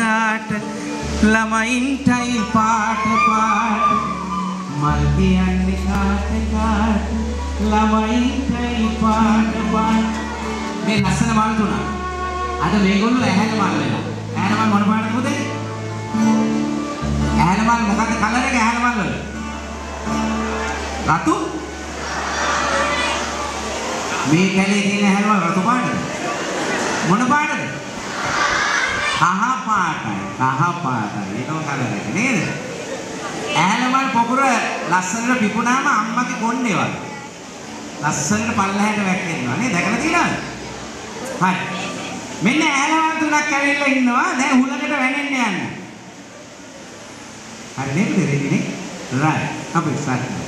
වුණාට ළමයින්ටයි පාට පාට මල් කියන්නේ කාට කාට ළමයින්ටයි පාට පාට මේ ලස්සන මල් තුන අද මේගොල්ලෝ ඇහැල මල් වෙලා ඇහැල මල් මොන පාටද පුතේ ඇහැල මල් මොකක්ද කලර් එක ඇහැල මල් වල රතු මේ කැලේ තියෙන ඇහැල මල් රතු පාටද මොන පාටද කහ පාටයි ඒක කලර් එක නේද ඇහැල මල් පොකුර ලස්සනට පිපුණාම අම්මගේ කොණ්ඩේ වගේ ලස්සනට පල්ලහැට වැක්කෙනවා නේ දැකලා තියෙනවද හරි මෙන්න ඇහැල මල් තුනක් ඇවිල්ලා ඉන්නවා දැන් හුලකට වැනෙන්න යන්න හරි නේද දෙන්නේ රයිට් අපි ස්ටාර්ට් කරමු